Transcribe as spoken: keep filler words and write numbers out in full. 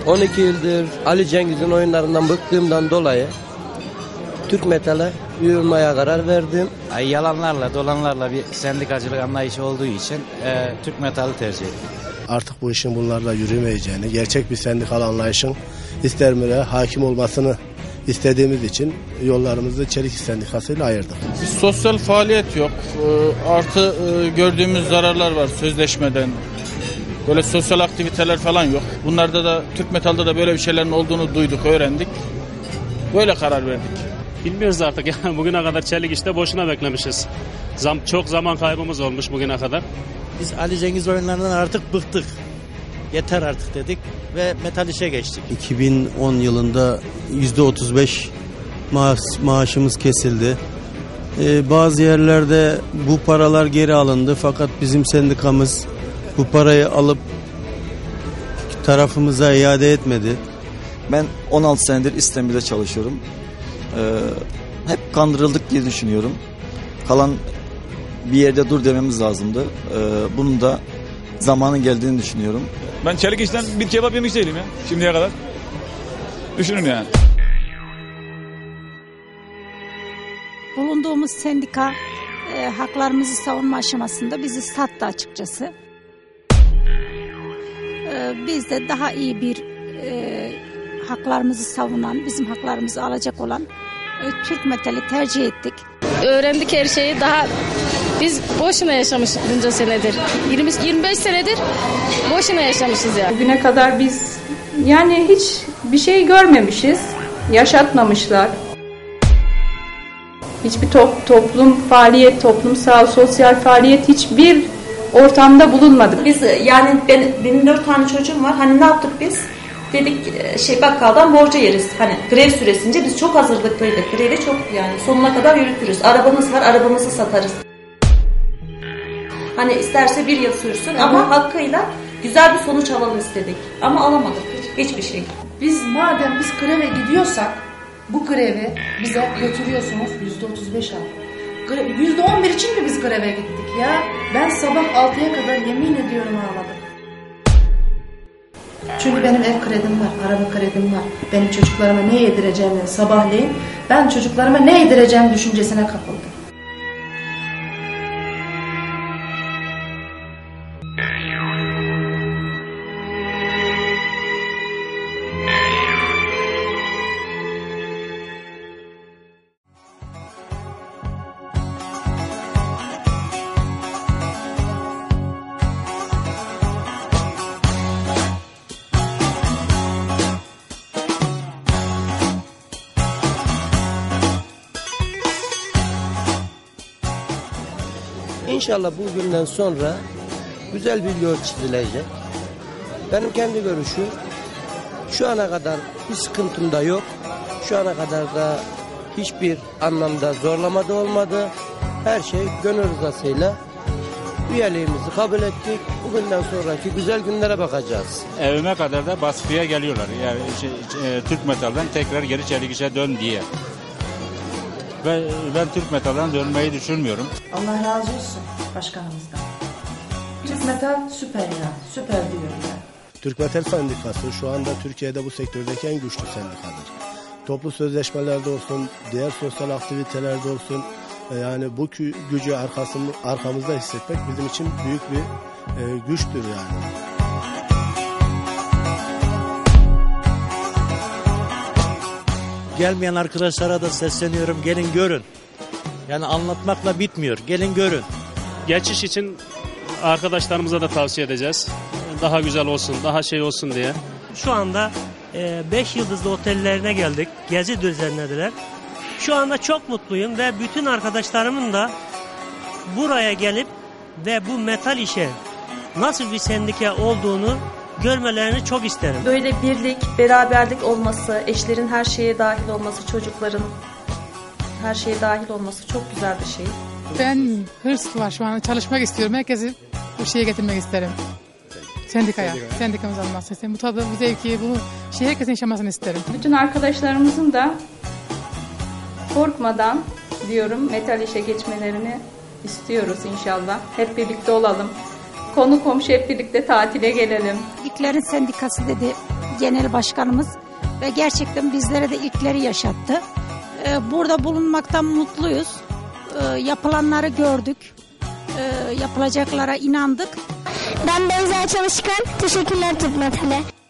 on iki yıldır Ali Cengiz'in oyunlarından bıktığımdan dolayı Türk Metal'e yürümeye karar verdim. Ay, yalanlarla dolanlarla bir sendikacılık anlayışı olduğu için e, Türk Metal'i tercih ettim. Artık bu işin bunlarla yürümeyeceğini, gerçek bir sendikal anlayışın İstermir'e hakim olmasını istediğimiz için yollarımızı Çelik İş Sendikası ile ayırdık. Bir sosyal faaliyet yok. Artı gördüğümüz zararlar var sözleşmeden. Böyle sosyal aktiviteler falan yok. Bunlarda da Türk Metal'da da böyle bir şeylerin olduğunu duyduk, öğrendik. Böyle karar verdik. Bilmiyoruz artık yani bugüne kadar Çelik İş'te boşuna beklemişiz. Zam, çok zaman kaybımız olmuş bugüne kadar. Biz Ali Cengiz oyunlarından artık bıktık. Yeter artık dedik ve Metal İş'e geçtik. iki bin on yılında yüzde otuz beş maaş, maaşımız kesildi. Ee, bazı yerlerde bu paralar geri alındı fakat bizim sendikamız bu parayı alıp tarafımıza iade etmedi. Ben on altı senedir İstemir'de çalışıyorum. Ee, hep kandırıldık diye düşünüyorum. Kalan bir yerde dur dememiz lazımdı. Ee, bunun da zamanı geldiğini düşünüyorum. Ben Çelik İş'ten bir kebap yemiş değilim ya şimdiye kadar. Düşünün yani. Bulunduğumuz sendika e, haklarımızı savunma aşamasında bizi sattı açıkçası. E, biz de daha iyi bir e, haklarımızı savunan, bizim haklarımızı alacak olan e, Türk Metal'i tercih ettik. Öğrendik her şeyi. Daha biz boşuna yaşamışız bunca senedir. yirmi yirmi beş senedir boşuna yaşamışız yani. Bugüne kadar biz yani hiç bir şey görmemişiz. Yaşatmamışlar. Hiçbir top, toplum faaliyet, toplumsal, sosyal faaliyet hiçbir ortamda bulunmadık. Biz yani ben, benim dört tane çocuğum var. Hani ne yaptık biz? Dedik şey bakkaldan borca yeriz. Hani grev süresince biz çok hazırlıklıydık. Grevi çok yani sonuna kadar yürütürüz. Arabamız var, arabamızı satarız. Hani isterse bir yıl sürsün ama hakkıyla güzel bir sonuç alalım istedik. Ama alamadık hiçbir şey. Biz madem biz greve gidiyorsak bu grevi bize götürüyorsunuz yüzde otuz beş al. Yüzde on bir için mi biz greve gittik ya? Ben sabah altıya kadar yemin ediyorum ağladım. Çünkü benim ev kredim var, araba kredim var. Benim çocuklarıma ne yedireceğim sabahleyin ben çocuklarıma ne yedireceğim düşüncesine kapıldım. İnşallah bugünden sonra güzel bir yol çizilecek. Benim kendi görüşüm şu ana kadar bir sıkıntım da yok. Şu ana kadar da hiçbir anlamda zorlama da olmadı. Her şey gönül rızasıyla üyeliğimizi kabul ettik. Bugünden sonraki güzel günlere bakacağız. Evime kadar da baskıya geliyorlar. Yani şey, e, Türk Metal'den tekrar geri Çelik İş'e dön diye. Ve ben Türk Metal'den dönmeyi düşünmüyorum. Allah razı olsun başkanımızdan. Türk Metal süper ya, süper diyor ya. Türk Metal Sendikası şu anda Türkiye'de bu sektördeki en güçlü sendikadır. Toplu sözleşmelerde olsun, diğer sosyal aktivitelerde olsun, yani bu gücü arkasını, arkamızda hissetmek bizim için büyük bir e, güçtür yani. Gelmeyen arkadaşlara da sesleniyorum. Gelin görün. Yani anlatmakla bitmiyor. Gelin görün. Geçiş için arkadaşlarımıza da tavsiye edeceğiz. Daha güzel olsun, daha şey olsun diye. Şu anda beş yıldızlı otellerine geldik. Gezi düzenlediler. Şu anda çok mutluyum ve bütün arkadaşlarımın da buraya gelip ve bu metal işe nasıl bir sendika olduğunu görmelerini çok isterim. Böyle birlik, beraberlik olması, eşlerin her şeye dahil olması, çocukların her şeye dahil olması çok güzel bir şey. Ben hırs var şu an, çalışmak istiyorum. Herkesi bu şeye getirmek isterim. Sendikaya, Sendika. sendikamız olması isterim. Bu tadı, bu zevki, bu şeyi herkesin yaşamasını isterim. Bütün arkadaşlarımızın da korkmadan diyorum metal işe geçmelerini istiyoruz inşallah. Hep birlikte olalım. Konu komşu hep birlikte tatile gelelim. İlklerin sendikası dedi, genel başkanımız ve gerçekten bizlere de ilkleri yaşattı. E, burada bulunmaktan mutluyuz. E, yapılanları gördük. E, yapılacaklara inandık. Ben Beyza Çalışkan. Teşekkürler Türk Metal'e.